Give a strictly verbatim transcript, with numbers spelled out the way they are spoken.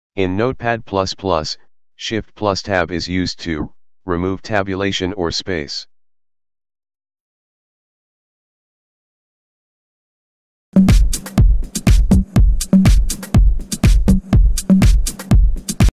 In Notepad plus plus, Shift plus Tab is used to remove tabulation or space.